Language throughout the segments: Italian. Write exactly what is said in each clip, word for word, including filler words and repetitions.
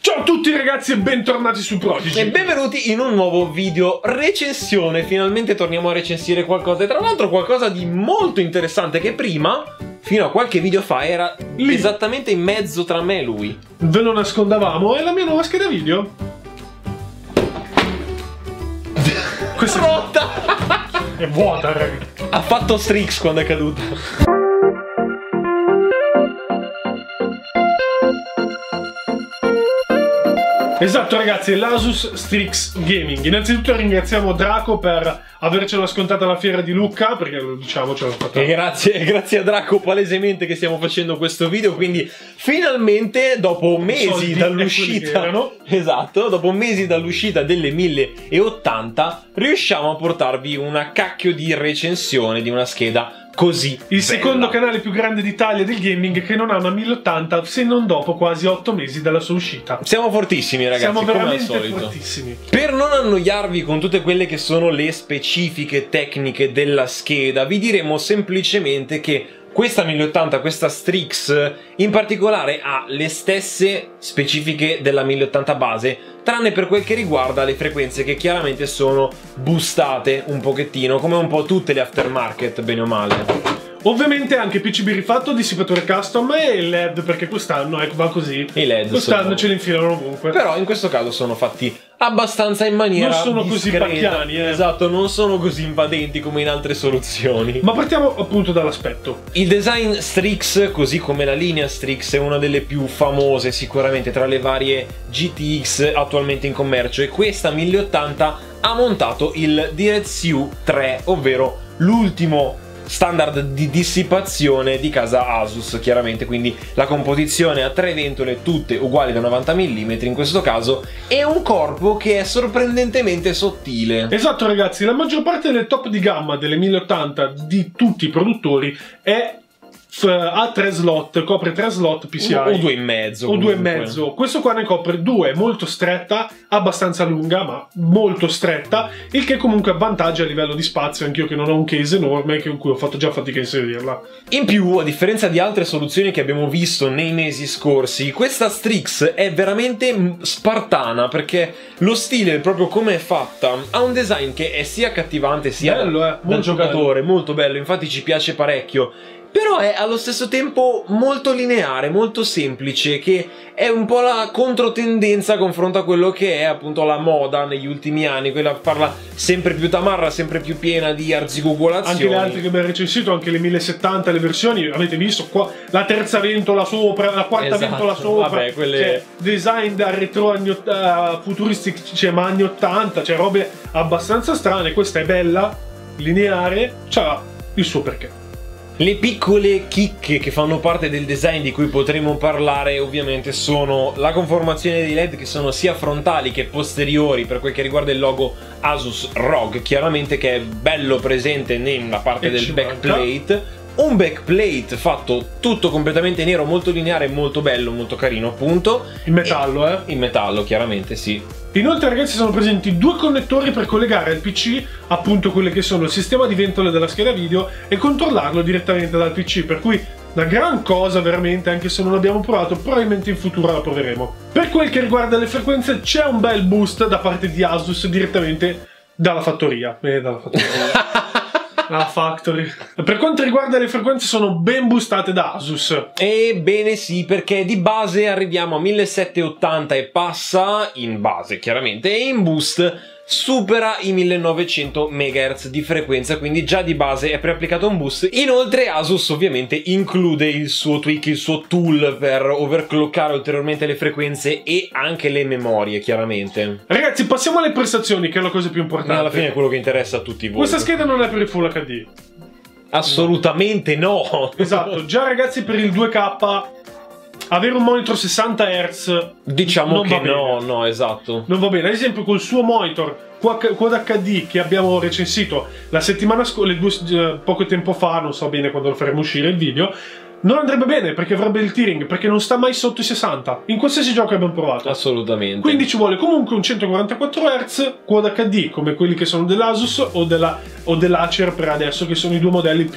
Ciao a tutti ragazzi e bentornati su Prodigy e benvenuti in un nuovo video recensione. Finalmente torniamo a recensire qualcosa e tra l'altro qualcosa di molto interessante che prima, fino a qualche video fa, era lì, esattamente in mezzo tra me e lui. Ve lo nascondavamo, è la mia nuova scheda video. Questa è rotta! È vuota ragazzi. Ha fatto Strix quando è caduta. Esatto ragazzi, è l'Asus Strix Gaming. Innanzitutto ringraziamo Draco per avercela scontata alla fiera di Lucca, perché lo diciamo ce l'ha fatta. E grazie, grazie a Draco palesemente che stiamo facendo questo video, quindi finalmente dopo mesi dall'uscita, esatto, dopo mesi dall'uscita delle mille ottanta riusciamo a portarvi una cacchio di recensione di una scheda così il bella. Secondo canale più grande d'Italia del gaming che non ha una mille ottanta, se non dopo quasi otto mesi dalla sua uscita. Siamo fortissimi ragazzi, siamo come veramente al solito. fortissimi. Per non annoiarvi con tutte quelle che sono le specifiche tecniche della scheda, vi diremo semplicemente che questa mille ottanta, questa Strix in particolare, ha le stesse specifiche della mille ottanta base, tranne per quel che riguarda le frequenze che chiaramente sono boostate un pochettino, come un po' tutte le aftermarket, bene o male. Ovviamente anche P C B rifatto, dissipatore custom e il L E D, perché quest'anno ecco, va così. I L E D quest'anno sono... ce li infilano ovunque. Però in questo caso sono fatti abbastanza in maniera non sono discreta. Così pacchiani, eh. Esatto, non sono così invadenti come in altre soluzioni. Ma partiamo appunto dall'aspetto. Il design Strix, così come la linea Strix, è una delle più famose sicuramente tra le varie G T X attualmente in commercio, e questa mille ottanta ha montato il DirectSUE tre, ovvero l'ultimo standard di dissipazione di casa Asus, chiaramente, quindi la composizione a tre ventole tutte uguali da novanta millimetri in questo caso, e un corpo che è sorprendentemente sottile. Esatto ragazzi, la maggior parte delle top di gamma delle mille ottanta di tutti i produttori è ha tre slot, copre tre slot P C I o due e mezzo o due e mezzo. Questo qua ne copre due, molto stretta, abbastanza lunga ma molto stretta, il che comunque avvantaggia a livello di spazio, anch'io che non ho un case enorme con cui ho fatto già fatica a inserirla. In più, a differenza di altre soluzioni che abbiamo visto nei mesi scorsi, questa Strix è veramente spartana, perché lo stile, proprio come è fatta, ha un design che è sia accattivante sia bello, da, eh, dal giocatore, bello. molto bello, infatti ci piace parecchio. Però è allo stesso tempo molto lineare, molto semplice, che è un po' la controtendenza a confronto a quello che è appunto la moda negli ultimi anni, quella farla sempre più tamarra, sempre più piena di arzigogolazioni. Anche le altre che abbiamo recensito, anche le mille settanta, le versioni, avete visto qua la terza ventola sopra, la quarta esatto. ventola sopra, Vabbè, quelle... cioè, design da retro anni uh, futuristici, cioè, ma anni ottanta, cioè robe abbastanza strane. Questa è bella, lineare, c'ha il suo perché. Le piccole chicche che fanno parte del design di cui potremo parlare ovviamente sono la conformazione dei L E D, che sono sia frontali che posteriori per quel che riguarda il logo Asus R O G, chiaramente, che è bello presente nella parte e del backplate. Un backplate fatto tutto completamente nero, molto lineare, molto bello, molto carino appunto. In metallo, eh? In metallo, chiaramente, sì. Inoltre ragazzi sono presenti due connettori per collegare al P C appunto quelle che sono il sistema di ventole della scheda video e controllarlo direttamente dal P C, per cui una gran cosa veramente, anche se non l'abbiamo provato, probabilmente in futuro la proveremo. Per quel che riguarda le frequenze c'è un bel boost da parte di Asus direttamente dalla fattoria. Eh, dalla fattoria. La factory. Per quanto riguarda le frequenze sono ben boostate da Asus. Ebbene sì, perché di base arriviamo a millesettecentottanta e passa, in base chiaramente, e in boost supera i millenovecento megahertz di frequenza, quindi già di base è preapplicato un boost. Inoltre Asus ovviamente include il suo tweak, il suo tool per overclockare ulteriormente le frequenze e anche le memorie, chiaramente. Ragazzi, passiamo alle prestazioni, che è la cosa più importante. E alla fine è quello che interessa a tutti voi. Questa scheda non è per il Full H D. Assolutamente no. Esatto, già ragazzi per il due K avere un monitor sessanta hertz diciamo che no, no, esatto. Non va bene. Ad esempio col suo monitor Quad H D che abbiamo recensito la settimana scorsa, poco tempo fa, non so bene quando lo faremo uscire il video, non andrebbe bene perché avrebbe il tearing, perché non sta mai sotto i sessanta in qualsiasi gioco che abbiamo provato. Assolutamente. Quindi ci vuole comunque un centoquarantaquattro hertz Quad H D come quelli che sono dell'Asus o della o dell'Acer per adesso, che sono i due modelli più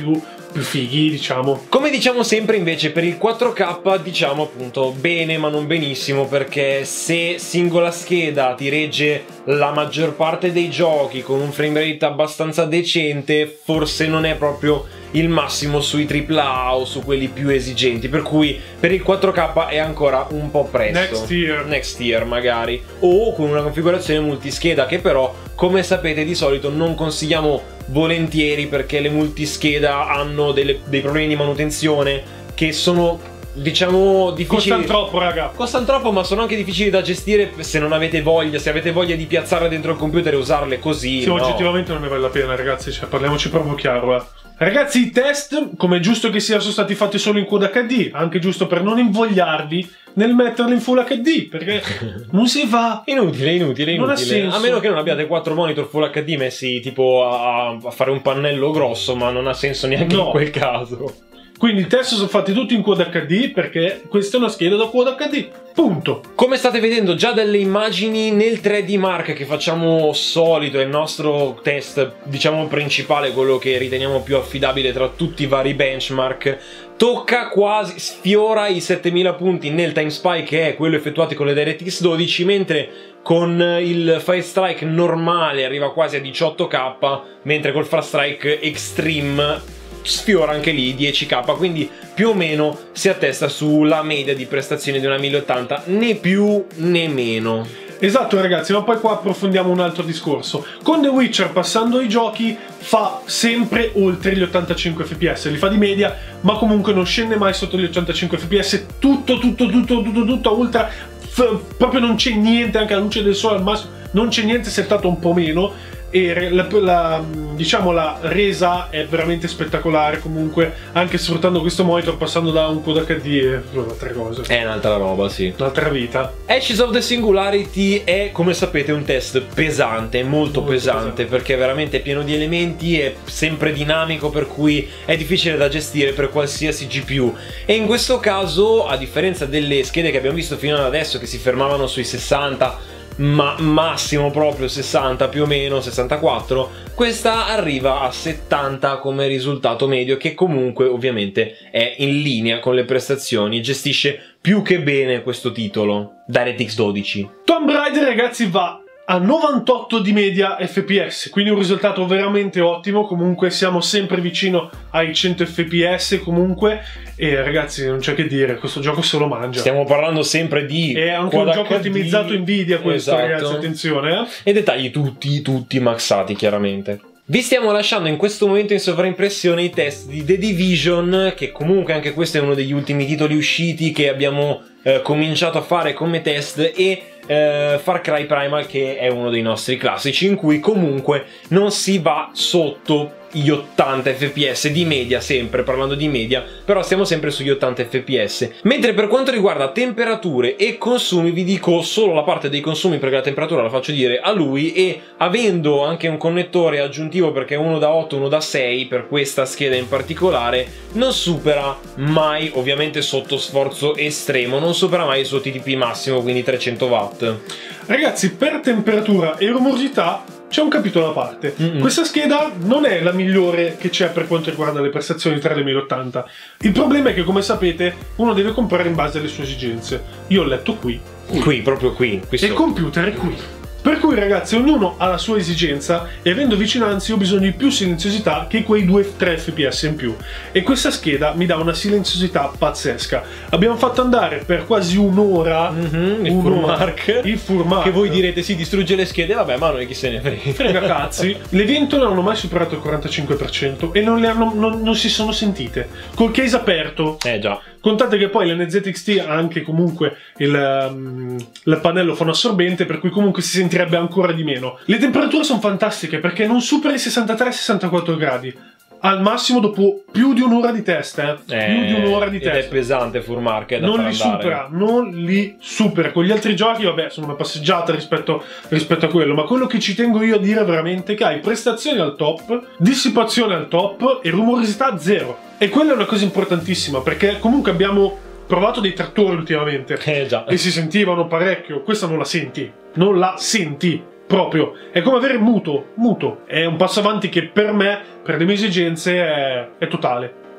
più fighi, diciamo. Come diciamo sempre invece per il quattro K diciamo appunto bene ma non benissimo, perché se singola scheda ti regge la maggior parte dei giochi con un frame rate abbastanza decente, forse non è proprio il massimo sui tripla A o su quelli più esigenti, per cui per il quattro K è ancora un po' presto. Next year. Next year magari, o con una configurazione multischeda che però, come sapete, di solito non consigliamo volentieri, perché le multischeda hanno delle, dei problemi di manutenzione che sono, diciamo, difficili. Costano troppo, raga. Costano troppo, ma sono anche difficili da gestire se non avete voglia, se avete voglia di piazzarle dentro il computer e usarle così. Sì, no. oggettivamente non ne vale la pena, ragazzi, cioè parliamoci proprio chiaro, eh. Ragazzi, i test, come è giusto che sia, sono stati fatti solo in Quad acca di, anche giusto per non invogliarvi nel metterli in Full acca di, perché non si va. Inutile, inutile, Non ha inutile. senso. A meno che non abbiate quattro monitor Full acca di messi tipo a, a fare un pannello grosso, ma non ha senso neanche No. in quel caso. Quindi i test sono fatti tutti in Quad acca di, perché questa è una scheda da Quad acca di, punto. Come state vedendo già dalle immagini nel tre D Mark che facciamo solito, è il nostro test diciamo principale, quello che riteniamo più affidabile tra tutti i vari benchmark, tocca quasi, sfiora i settemila punti nel time spy, che è quello effettuato con le DirectX dodici, mentre con il Fire Strike normale arriva quasi a diciotto K, mentre col Fast Strike Extreme sfiora anche lì dieci K, quindi più o meno si attesta sulla media di prestazioni di una mille ottanta, né più né meno. Esatto, ragazzi, ma poi qua approfondiamo un altro discorso. Con The Witcher, passando i giochi, fa sempre oltre gli ottantacinque F P S, li fa di media, ma comunque non scende mai sotto gli ottantacinque F P S, tutto, tutto, tutto, tutto, tutto, ultra, proprio non c'è niente, anche alla luce del sole al massimo, non c'è niente settato un po' meno. E la, la, diciamo la resa è veramente spettacolare, comunque, anche sfruttando questo monitor, passando da un Quad acca di è un'altra cosa, È un'altra roba, sì. un'altra vita. Ashes of the Singularity è, come sapete, un test pesante, molto, molto pesante, pesante, perché è veramente pieno di elementi, è sempre dinamico, per cui è difficile da gestire per qualsiasi G P U. E in questo caso, a differenza delle schede che abbiamo visto fino ad adesso, che si fermavano sui sessanta, ma massimo proprio sessanta più o meno, sessantaquattro, questa arriva a settanta come risultato medio, che comunque ovviamente è in linea con le prestazioni, gestisce più che bene questo titolo DirectX dodici. Tomb Raider, ragazzi, va a novantotto di media F P S, quindi un risultato veramente ottimo. Comunque siamo sempre vicino ai cento F P S comunque, e ragazzi non c'è che dire, questo gioco se lo mangia. Stiamo parlando sempre di è anche un gioco ottimizzato Nvidia questo, esatto. Ragazzi, attenzione, eh? E dettagli tutti, tutti maxati chiaramente. Vi stiamo lasciando in questo momento in sovraimpressione i test di The Division, che comunque anche questo è uno degli ultimi titoli usciti che abbiamo eh, cominciato a fare come test, e eh, Far Cry Primal, che è uno dei nostri classici, in cui comunque non si va sotto gli ottanta F P S di media, sempre parlando di media, però stiamo sempre sugli ottanta F P S. Mentre per quanto riguarda temperature e consumi, vi dico solo la parte dei consumi, perché la temperatura la faccio dire a lui, e avendo anche un connettore aggiuntivo, perché uno da otto, uno da sei per questa scheda in particolare, non supera mai, ovviamente sotto sforzo estremo, non supera mai il suo T D P massimo, quindi trecento watt. Ragazzi, per temperatura e rumorosità c'è un capitolo a parte. Mm-mm. Questa scheda non è la migliore che c'è per quanto riguarda le prestazioni tra le mille ottanta. Il problema è che, come sapete, uno deve comprare in base alle sue esigenze. Io ho letto qui. Qui, qui proprio qui. qui e il computer è qui. Per cui, ragazzi, ognuno ha la sua esigenza, e avendo vicinanze ho bisogno di più silenziosità che quei due tre F P S in più. E questa scheda mi dà una silenziosità pazzesca. Abbiamo fatto andare per quasi un'ora mm-hmm, il Furmark. Il Furmark. Che voi direte, si distrugge le schede, vabbè, ma noi chi se ne frega. Frega cazzi. Le vento non hanno mai superato il quarantacinque per cento e non, le hanno, non, non si sono sentite. Col case aperto. Eh già. Contate che poi l'N Z X T ha anche comunque il, um, il pannello fonoassorbente, per cui comunque si sentirebbe ancora di meno. Le temperature sono fantastiche perché non supera i sessantatré sessantaquattro gradi. Al massimo dopo più di un'ora di test, eh. eh più di un'ora di test. Ed è pesante Furmark, è da non li andare. supera, non li supera. Con gli altri giochi, vabbè, sono una passeggiata rispetto, rispetto a quello, ma quello che ci tengo io a dire veramente è che hai prestazioni al top, dissipazione al top e rumorosità zero. E quella è una cosa importantissima, perché comunque abbiamo provato dei trattori ultimamente eh, già. e si sentivano parecchio. Questa non la senti, non la senti proprio. È come avere muto, muto. È un passo avanti che per me, per le mie esigenze, è, è totale.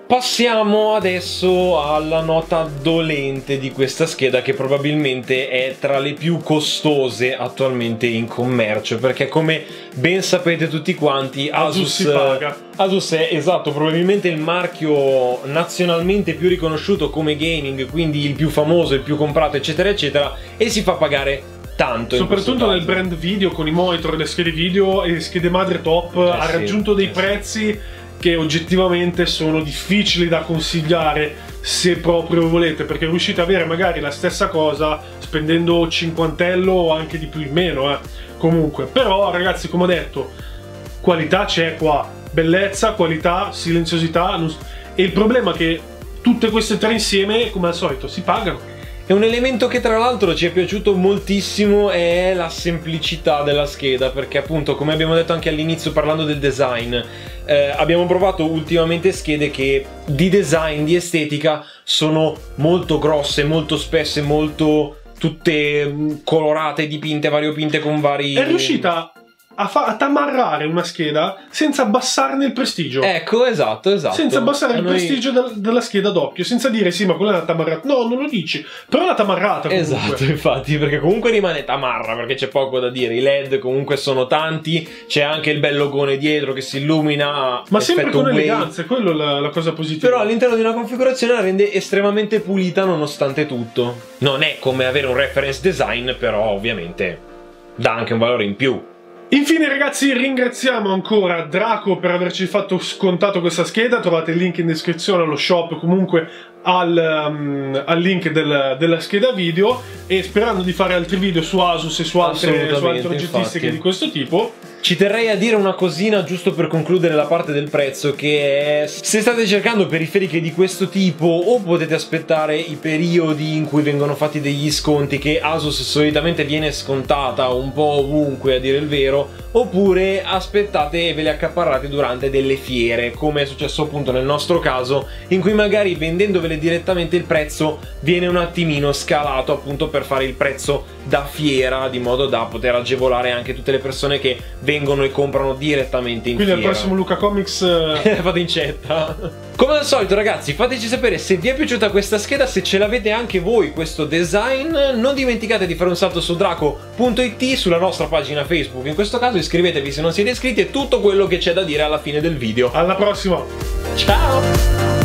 Passiamo adesso alla nota dolente di questa scheda, che probabilmente è tra le più costose attualmente in commercio, perché come ben sapete tutti quanti, Asus, Asus si paga. Asus è, esatto, probabilmente il marchio nazionalmente più riconosciuto come gaming, quindi il più famoso, il più comprato, eccetera eccetera, e si fa pagare tanto. Soprattutto nel brand video, con i monitor, le schede video e le schede madre top, eh ha sì, raggiunto dei eh prezzi sì. che oggettivamente sono difficili da consigliare se proprio volete, perché riuscite ad avere magari la stessa cosa spendendo cinquantello o anche di più in meno, eh. Comunque, però ragazzi, come ho detto, qualità c'è qua, bellezza, qualità, silenziosità, non... e il problema è che tutte queste tre insieme, come al solito, si pagano. E un elemento che tra l'altro ci è piaciuto moltissimo è la semplicità della scheda, perché appunto, come abbiamo detto anche all'inizio parlando del design, eh, abbiamo provato ultimamente schede che di design, di estetica, sono molto grosse, molto spesse, molto tutte colorate, dipinte, variopinte con vari... È riuscita a, fa- a tamarrare una scheda senza abbassarne il prestigio. Ecco, esatto, esatto. Senza abbassare A il noi... prestigio del- della scheda doppio, senza dire sì, ma quella è una tamarrata. No, non lo dici, però è una tamarrata comunque. Esatto, infatti, perché comunque rimane tamarra, perché c'è poco da dire. I led comunque sono tanti, c'è anche il bel logone dietro che si illumina. Ma sempre con wave. eleganza, è quello la, la cosa positiva. Però all'interno di una configurazione la rende estremamente pulita nonostante tutto. Non è come avere un reference design, però ovviamente dà anche un valore in più. Infine ragazzi, ringraziamo ancora Draco per averci fatto scontato questa scheda. Trovate il link in descrizione allo shop, comunque al, um, al link del, della scheda video, e sperando di fare altri video su Asus e su altre, su altre oggettistiche di questo tipo. Ci terrei a dire una cosina giusto per concludere la parte del prezzo, che è: se state cercando periferiche di questo tipo, o potete aspettare i periodi in cui vengono fatti degli sconti, che Asus solitamente viene scontata un po' ovunque a dire il vero, oppure aspettate e ve le accaparrate durante delle fiere, come è successo appunto nel nostro caso, in cui magari vendendovele direttamente il prezzo viene un attimino scalato appunto per fare il prezzo da fiera, di modo da poter agevolare anche tutte le persone che vengono e comprano direttamente in Quindi fiera. Quindi al prossimo Luca Comics fate incetta. Come al solito ragazzi, fateci sapere se vi è piaciuta questa scheda, se ce l'avete anche voi questo design. Non dimenticate di fare un salto su draco punto it, sulla nostra pagina Facebook in questo caso, iscrivetevi se non siete iscritti, e tutto quello che c'è da dire alla fine del video. Alla prossima! Ciao!